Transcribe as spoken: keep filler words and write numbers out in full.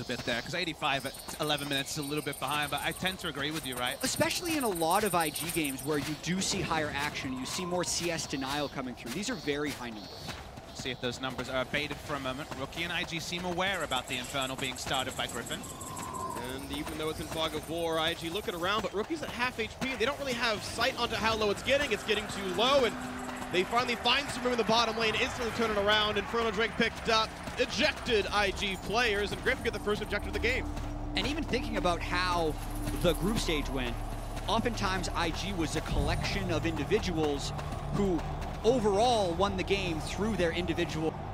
bit there, because eighty-five at eleven minutes is a little bit behind, but I tend to agree with you, right? Especially in a lot of I G games where you do see higher action, you see more C S denial coming through. These are very high numbers. See if those numbers are abated for a moment. Rookie and I G seem aware about the Infernal being started by Griffin. And even though it's in fog of war, I G looking around, but Rookie's at half H P. They don't really have sight onto how low it's getting. It's getting too low, and they finally find some room in the bottom lane, instantly turn it around. Inferno Drake picked up, ejected I G players, and Griffin get the first objective of the game. And even thinking about how the group stage went, oftentimes I G was a collection of individuals who overall won the game through their individual